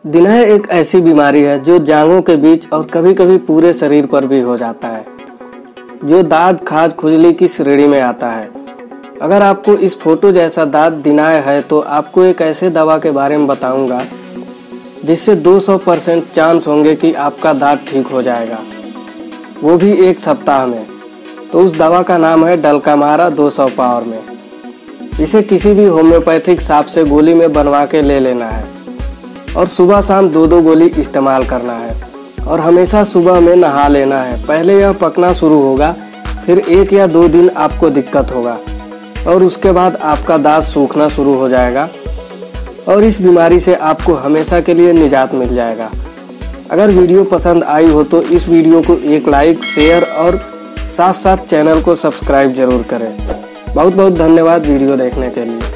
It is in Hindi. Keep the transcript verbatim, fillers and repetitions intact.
दिनह एक ऐसी बीमारी है जो जांघों के बीच और कभी कभी पूरे शरीर पर भी हो जाता है, जो दाद खाज खुजली की श्रेणी में आता है। अगर आपको इस फोटो जैसा दाद दिनह है तो आपको एक ऐसे दवा के बारे में बताऊंगा जिससे दो सौ परसेंट चांस होंगे कि आपका दाद ठीक हो जाएगा, वो भी एक सप्ताह में। तो उस दवा का नाम है डलकामारा दो सौ पावर में। इसे किसी भी होम्योपैथिक सांप से गोली में बनवा के ले लेना है और सुबह शाम दो दो गोली इस्तेमाल करना है और हमेशा सुबह में नहा लेना है। पहले यह पकना शुरू होगा, फिर एक या दो दिन आपको दिक्कत होगा और उसके बाद आपका दांत सूखना शुरू हो जाएगा और इस बीमारी से आपको हमेशा के लिए निजात मिल जाएगा। अगर वीडियो पसंद आई हो तो इस वीडियो को एक लाइक, शेयर और साथ साथ चैनल को सब्सक्राइब जरूर करें। बहुत बहुत धन्यवाद वीडियो देखने के लिए।